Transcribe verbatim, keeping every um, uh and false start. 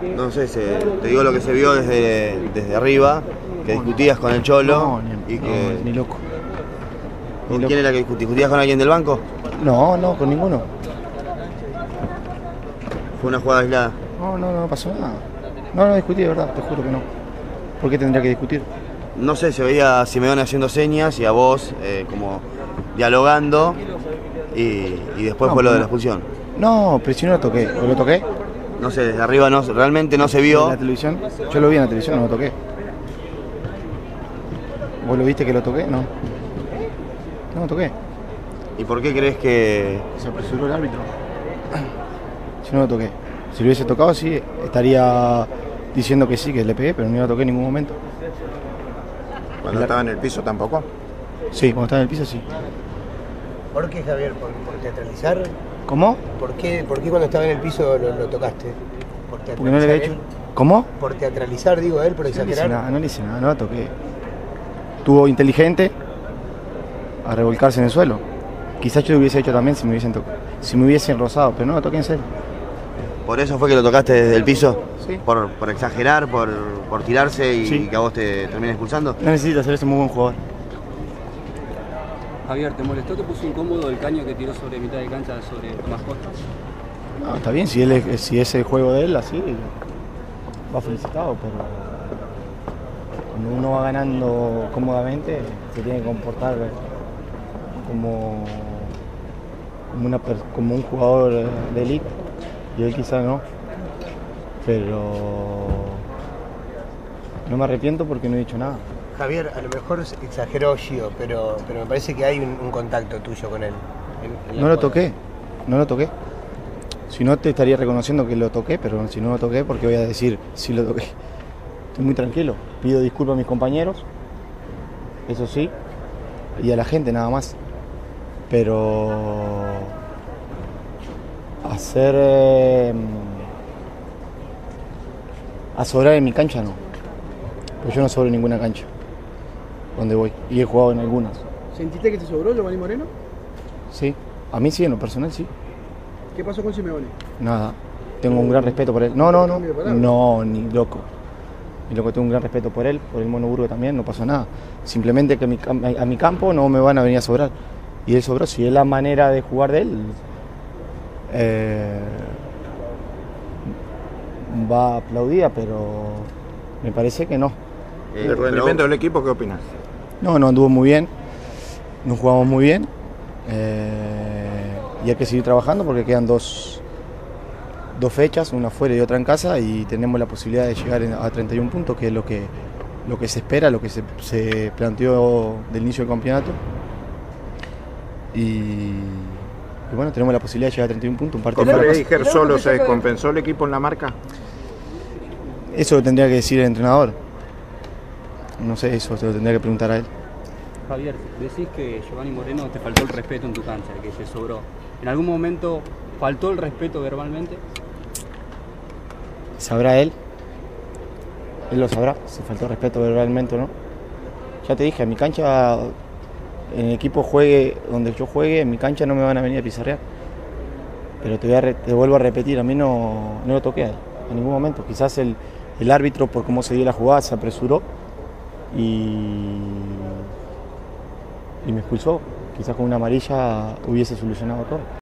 No sé, se, te digo lo que se vio desde, desde arriba, que discutías con el Cholo. No, ni, y que, no, ni loco. ¿Con Ni quién loco. era que discutías? ¿Discutías con alguien del banco? No, no, con ninguno. Fue una jugada aislada. No, no, no pasó nada. No, no discutí, de verdad, te juro que no. ¿Por qué tendría que discutir? No sé, se veía a Simeone haciendo señas y a vos eh, como dialogando y, y después No, fue lo de la no. expulsión. No, pero si no lo toqué. ¿O lo toqué? No sé, desde arriba no, realmente no se ¿En vio. la televisión? Yo lo vi en la televisión, no lo toqué. ¿Vos lo viste que lo toqué? No. No lo toqué. ¿Y por qué crees que...? Se apresuró el árbitro. Si no lo toqué. Si lo hubiese tocado, sí, estaría diciendo que sí, que le pegué, pero no lo toqué en ningún momento. ¿Cuando estaba en el piso tampoco? Sí, cuando estaba en el piso, sí. ¿Por qué, Javier? ¿Por, por teatralizar? ¿Cómo? ¿Por qué, ¿Por qué cuando estaba en el piso lo, lo tocaste? ¿Por Porque no le había hecho... él? ¿Cómo? ¿Por teatralizar, digo, a él, por No le hice exagerar? nada, no le hice nada, no la toqué. Estuvo inteligente a revolcarse en el suelo. Quizás yo lo hubiese hecho también si me hubiesen tocado, si me hubiesen rozado, pero no lo toqué en serio. ¿Por eso fue que lo tocaste desde el piso? Sí. ¿Por, por exagerar, por, por tirarse y Sí. que a vos te termine expulsando? No necesita ser ese muy buen jugador. Javier, ¿te molestó, te puso incómodo el caño que tiró sobre mitad de cancha sobre Tomás Costa? No, está bien, si, él es, si es el juego de él, así, va felicitado, pero cuando uno va ganando cómodamente, se tiene que comportar como, como, una, per- como un jugador de élite, y él quizá no, pero no me arrepiento porque no he dicho nada. Javier, a lo mejor exageró Gio, pero, pero me parece que hay un, un contacto tuyo con él. en- en la No lo jugada. toqué, no lo toqué. Si no, te estaría reconociendo que lo toqué, pero si no lo toqué, porque voy a decir si lo toqué. Estoy muy tranquilo. Pido disculpas a mis compañeros, eso sí, y a la gente nada más. Pero hacer eh, a sobrar en mi cancha no. Pues yo no sobro en ninguna cancha donde voy y he jugado en algunas. ¿Sentiste que te sobró Giovanni Moreno? Sí, a mí sí, en lo personal sí. ¿Qué pasó con Simeone? Nada, tengo un gran respeto por él. No, no, no, Cambio de palabra. no, ni loco. Ni loco, tengo un gran respeto por él, por el Mono Burgo también, no pasó nada. Simplemente que a mi, cam- a mi campo no me van a venir a sobrar. Y él sobró, si es la manera de jugar de él, eh, va aplaudida, pero me parece que no. Eh, ¿El rendimiento del equipo qué opinas? No, no anduvo muy bien, nos jugamos muy bien. eh, y hay que seguir trabajando porque quedan dos, dos fechas, una fuera y otra en casa, y tenemos la posibilidad de llegar a treinta y un puntos, que es lo que, lo que se espera, lo que se, se planteó del inicio del campeonato. Y, y bueno, tenemos la posibilidad de llegar a treinta y un puntos, un partido ¿Con para casa. Prediger solo se descompensó el equipo en la marca? Eso lo tendría que decir el entrenador. No sé, eso se lo tendría que preguntar a él. Javier, decís que Giovanni Moreno te faltó el respeto en tu cancha, que te sobró. ¿En algún momento faltó el respeto verbalmente? ¿Sabrá él? Él lo sabrá, si faltó respeto verbalmente o no. Ya te dije, en mi cancha, en el equipo juegue donde yo juegue, en mi cancha no me van a venir a pizarrear. Pero te, voy a re- te vuelvo a repetir, a mí no, no lo toqué a él, en ningún momento. Quizás el, el árbitro, por cómo se dio la jugada, se apresuró y, y me expulsó. Quizás con una amarilla hubiese solucionado todo.